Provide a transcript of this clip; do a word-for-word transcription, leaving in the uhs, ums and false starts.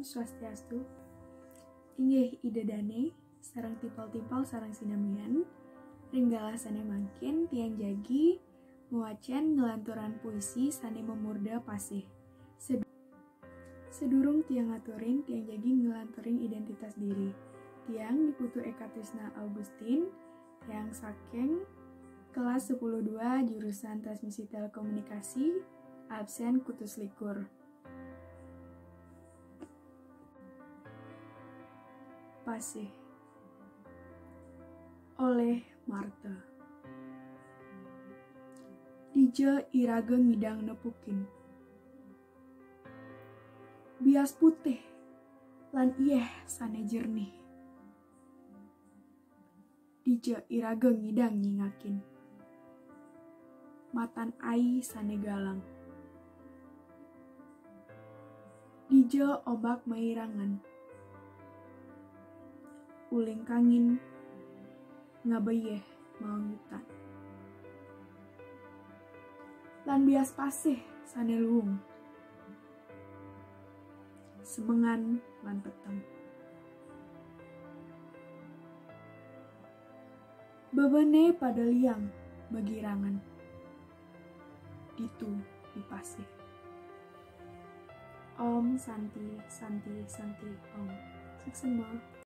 Om Swastiastu. Inggih idedane sareng tipal-tipal sareng sinamian. Ringgalah sane mangkin tiang jagi muacen ngelanturan puisi sane memurda pasih. Sed Sedurung tiang ngaturin tiang jagi ngelanturin identitas diri. Tiang diputu Eka Trisna Augustin, tiang saking kelas sepuluh dua jurusan Transmisi Telekomunikasi, absen kutus likur. Pasih oleh Martha. Dija iraga ngidang nepukin. Bias putih lan ieh sane jernih. Dija iraga ngidang nyingakin. Matan ai sane galang. Dija obak mairangan. Uling kangin ngabayeh mautan. Lan bias pasih sane luung. Semengan lan peteng. Bebene pada liang bagirangan. Ditu dipasih. Om Santi Santi Santi Om. Saksema.